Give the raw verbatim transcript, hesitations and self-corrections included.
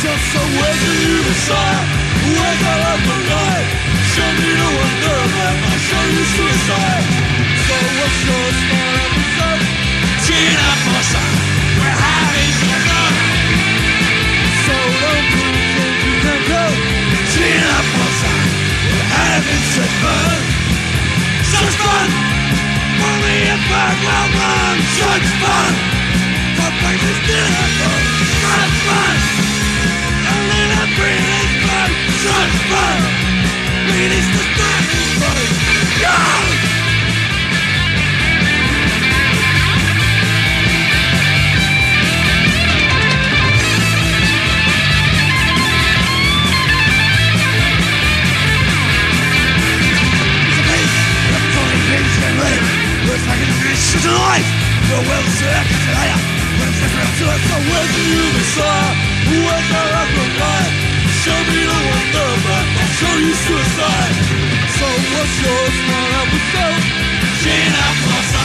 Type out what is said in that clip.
Just so where do you decide? Wake up of the light. Show me the wonder of life. I'll show you suicide. So what's your small episode? Gina Fossa, where how is your love? So don't think you can go. Gina Fossa, where heaven's a bird. Such fun! Only a bird will run. Such fun! For breakfast dinner, such fun! Breathing fun, such fun. Release the darkness, buddy. Go! It's a place where totally things can live. Looks like it's issues in life. Your will to act as a liar. When it's different to us, so where do you decide? Wake up from life. Show me the wonder of life. I'll show you suicide. So what's your small episode? Gina Fossa.